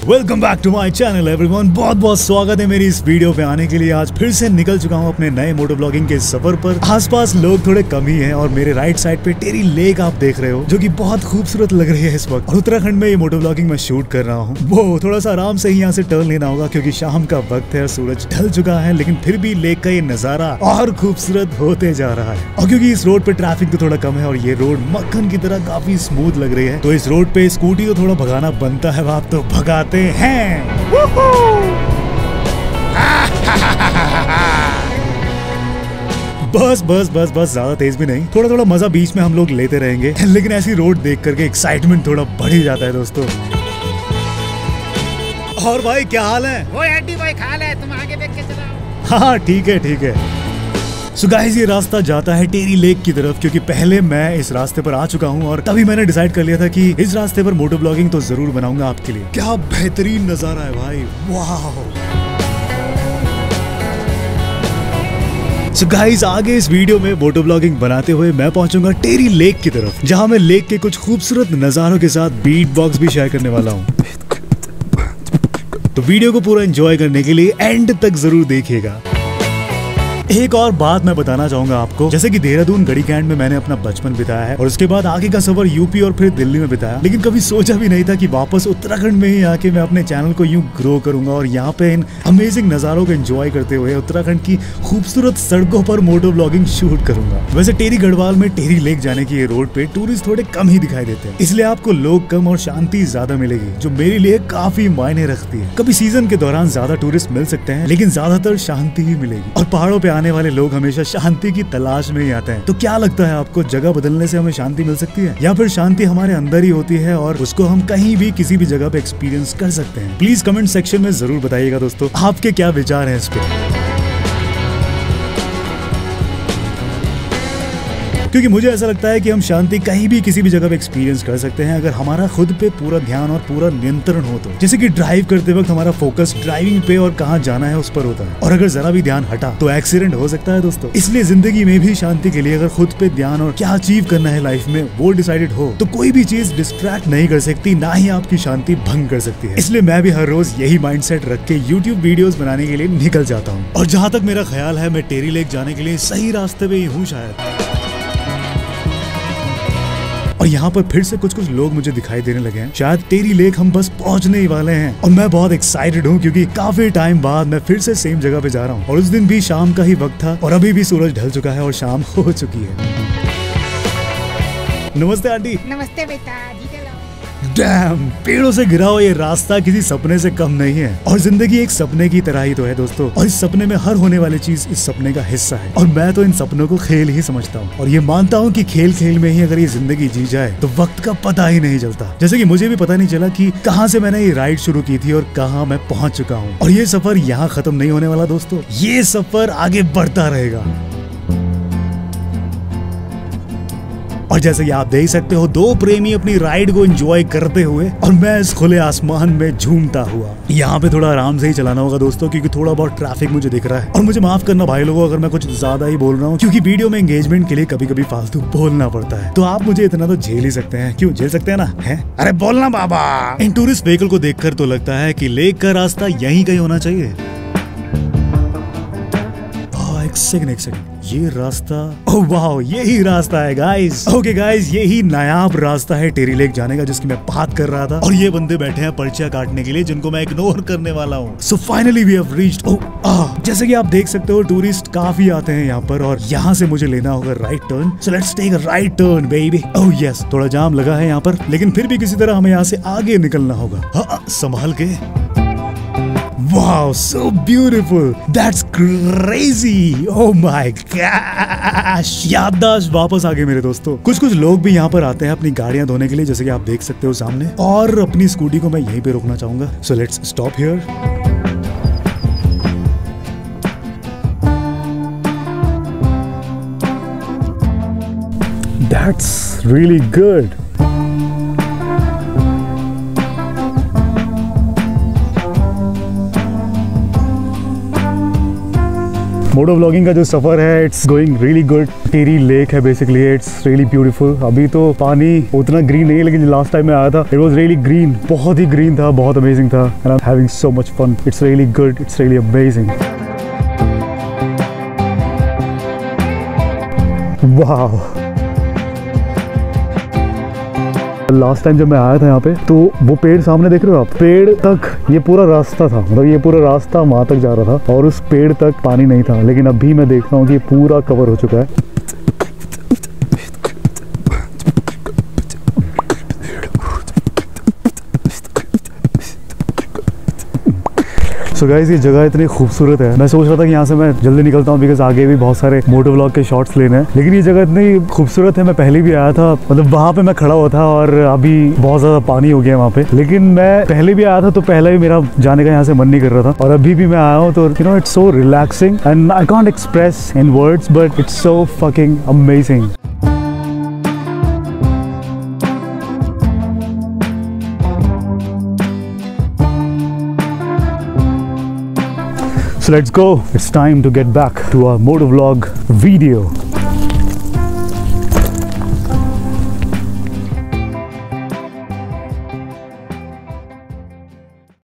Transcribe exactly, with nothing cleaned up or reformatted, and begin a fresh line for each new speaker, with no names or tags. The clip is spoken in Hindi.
Welcome back to my channel everyone. बहुत बहुत स्वागत है मेरी इस वीडियो पे आने के लिए। आज फिर से निकल चुका हूँ अपने नए मोटो ब्लॉगिंग के सफर पर। आसपास लोग थोड़े कम ही हैं और मेरे राइट साइड पे टेरी लेक आप देख रहे हो, जो कि बहुत खूबसूरत लग रही है इस वक्त। और उत्तराखंड में ये मोटो ब्लॉगिंग मैं शूट कर रहा हूँ। वो थोड़ा सा आराम से ही यहाँ से टर्न लेना होगा क्योंकि शाम का वक्त है, सूरज ढल चुका है, लेकिन फिर भी लेक का ये नजारा और खूबसूरत होते जा रहा है। और क्योंकि इस रोड पे ट्रैफिक तो थोड़ा कम है और ये रोड मक्खन की तरह काफी स्मूथ लग रही है, तो इस रोड पे स्कूटी तो थोड़ा भगाना बनता है, आप तो भगाते हैं। बस बस बस बस ज्यादा तेज भी नहीं, थोड़ा थोड़ा मजा बीच में हम लोग लेते रहेंगे, लेकिन ऐसी रोड देख करके एक्साइटमेंट थोड़ा बढ़ ही जाता है दोस्तों। और भाई क्या हाल है?
वो एडी भाई हाल है, तुम आगे देख के चलाओ।
हाँ ठीक है ठीक है। सो गाइस, ये रास्ता जाता है टेरी लेक की तरफ, क्योंकि पहले मैं इस रास्ते पर आ चुका हूँ और तभी मैंने डिसाइड कर लिया था कि इस रास्ते पर मोटो ब्लॉगिंग तो जरूर बनाऊंगा आपके लिए। क्या बेहतरीन नजारा है भाई, वाह। सो गाइस, आगे इस वीडियो में मोटो ब्लॉगिंग बनाते हुए मैं पहुंचूंगा टेरी लेक की तरफ, जहां मैं लेक के कुछ खूबसूरत नजारों के साथ बीट बॉक्स भी शेयर करने वाला हूँ। तो वीडियो को पूरा एंजॉय करने के लिए एंड तक जरूर देखिएगा। एक और बात मैं बताना चाहूंगा आपको, जैसे कि देहरादून गढ़ी कैंट में मैंने अपना बचपन बिताया है और उसके बाद आगे का सफर यूपी और फिर दिल्ली में बिताया, लेकिन कभी सोचा भी नहीं था कि वापस उत्तराखंड में ही आके मैं अपने चैनल को यूं ग्रो करूंगा और यहाँ पे इन अमेजिंग नजारों को एंजॉय करते हुए उत्तराखंड की खूबसूरत सड़कों पर मोटो ब्लॉगिंग शूट करूंगा। वैसे टेरी गढ़वाल में टेरी लेक जाने की ये रोड पे टूरिस्ट थोड़े कम ही दिखाई देते हैं, इसलिए आपको लोग कम और शांति ज्यादा मिलेगी, जो मेरे लिए काफी मायने रखती है। कभी सीजन के दौरान ज्यादा टूरिस्ट मिल सकते हैं, लेकिन ज्यादातर शांति ही मिलेगी। और पहाड़ों पे आने वाले लोग हमेशा शांति की तलाश में ही आते हैं। तो क्या लगता है आपको, जगह बदलने से हमें शांति मिल सकती है, या फिर शांति हमारे अंदर ही होती है और उसको हम कहीं भी किसी भी जगह पे एक्सपीरियंस कर सकते हैं? प्लीज कमेंट सेक्शन में जरूर बताइएगा दोस्तों, आपके क्या विचार हैं इस पे। क्योंकि मुझे ऐसा लगता है कि हम शांति कहीं भी किसी भी जगह पे एक्सपीरियंस कर सकते हैं अगर हमारा खुद पे पूरा ध्यान और पूरा नियंत्रण हो तो। जैसे कि ड्राइव करते वक्त हमारा फोकस ड्राइविंग पे और कहाँ जाना है उस पर होता है, और अगर जरा भी ध्यान हटा तो एक्सीडेंट हो सकता है दोस्तों। इसलिए जिंदगी में भी शांति के लिए अगर खुद पे ध्यान और क्या अचीव करना है लाइफ में वो डिसाइडेड हो, तो कोई भी चीज डिस्ट्रैक्ट नहीं कर सकती, ना ही आपकी शांति भंग कर सकती है। इसलिए मैं भी हर रोज यही माइंडसेट रख के यूट्यूब वीडियोस बनाने के लिए निकल जाता हूँ। और जहाँ तक मेरा ख्याल है, मैं टेरी लेक जाने के लिए सही रास्ते पे ही हूँ शायद। और यहाँ पर फिर से कुछ कुछ लोग मुझे दिखाई देने लगे हैं, शायद टेरी लेक हम बस पहुँचने ही वाले हैं। और मैं बहुत एक्साइटेड हूँ क्योंकि काफी टाइम बाद मैं फिर से सेम जगह पे जा रहा हूँ। और उस दिन भी शाम का ही वक्त था और अभी भी सूरज ढल चुका है और शाम हो चुकी है। नमस्ते आंटी।
नमस्ते बेटा जी।
डैम, पेड़ों से घिरा हुआ ये रास्ता किसी सपने से कम नहीं है, और जिंदगी एक सपने की तरह ही तो है दोस्तों। और इस सपने में हर होने वाली चीज इस सपने का हिस्सा है, और मैं तो इन सपनों को खेल ही समझता हूँ। और ये मानता हूँ कि खेल खेल में ही अगर ये जिंदगी जी जाए तो वक्त का पता ही नहीं चलता। जैसे कि मुझे भी पता नहीं चला कि कहाँ से मैंने ये राइड शुरू की थी और कहाँ मैं पहुँच चुका हूँ। और ये सफर यहाँ खत्म नहीं होने वाला दोस्तों, ये सफर आगे बढ़ता रहेगा। और जैसे कि आप देख सकते हो, दो प्रेमी अपनी राइड को एंजॉय करते हुए और मैं इस खुले आसमान में झूमता हुआ। यहाँ पे थोड़ा आराम से ही चलाना होगा दोस्तों, क्योंकि थोड़ा बहुत ट्रैफिक मुझे दिख रहा है। और मुझे माफ करना भाई लोगों अगर मैं कुछ ज्यादा ही बोल रहा हूँ, क्योंकि वीडियो में एंगेजमेंट के लिए कभी कभी फालतू बोलना पड़ता है। तो आप मुझे इतना तो झेल ही सकते हैं, क्यों झेल सकते हैं ना? है अरे बोलना बाबा। इन टूरिस्ट व्हीकल को देखकर तो लगता है कि लेक का रास्ता यहीं कहीं होना चाहिए। एक सेकंड एक सेकंड, ये रास्ता, ओह वाह, यही रास्ता है गाइस। ओके गाइस, यही नायाब रास्ता है टेरी लेक जाने का जिसकी मैं बात कर रहा था। और ये बंदे बैठे हैं पर्चियां काटने के लिए, जिनको मैं इग्नोर करने वाला हूँ। So finally we have reached. Oh ah, जैसे कि आप देख सकते हो, टूरिस्ट काफी आते हैं यहाँ पर, और यहाँ से मुझे लेना होगा right turn. So let's take a right turn baby. Oh yes, थोड़ा जाम लगा है यहाँ पर, लेकिन फिर भी किसी तरह हमें यहाँ से आगे निकलना होगा। हाँ, संभाल के। Wow, so beautiful. That's crazy. Oh my gosh. याददाश्त वापस आ गए मेरे दोस्तों। कुछ कुछ लोग भी यहाँ पर आते हैं अपनी गाड़ियाँ धोने के लिए, जैसे कि आप देख सकते हो सामने। और अपनी स्कूटी को मैं यहीं पे रोकना चाहूंगा। So let's stop here. That's really good. Moto vlogging का जो सफर है it's going really good. Tehri lake है बेसिकली, इट्स रियली ब्यूटीफुल। अभी तो पानी उतना ग्रीन नहीं है, लेकिन लास्ट टाइम मैं आया था इट वाज रियली ग्रीन, बहुत ही ग्रीन था, बहुत अमेजिंग था। And I am having so much fun, it's really good, it's really amazing. वाह, लास्ट टाइम जब मैं आया था यहाँ पे तो वो पेड़ सामने देख रहे हो आप, पेड़ तक ये पूरा रास्ता था, मतलब ये पूरा रास्ता वहां तक जा रहा था और उस पेड़ तक पानी नहीं था। लेकिन अभी मैं देख रहा हूँ कि ये पूरा कवर हो चुका है। सो so गाइस, ये जगह इतनी खूबसूरत है, मैं सोच रहा था कि यहाँ से मैं जल्दी निकलता हूँ बिकॉज आगे भी बहुत सारे मोटो व्लॉग के शॉट्स लेने हैं। लेकिन ये जगह इतनी खूबसूरत है, मैं पहले भी आया था, मतलब वहाँ पे मैं खड़ा हुआ था और अभी बहुत ज़्यादा पानी हो गया है वहाँ पे। लेकिन मैं पहले भी आया था तो पहले भी मेरा जाने का यहाँ से मन नहीं कर रहा था, और अभी भी मैं आया हूँ तो you know it's so relaxing and I can't express in words but it's so fucking amazing. So let's go. It's time to get back to our motovlog video.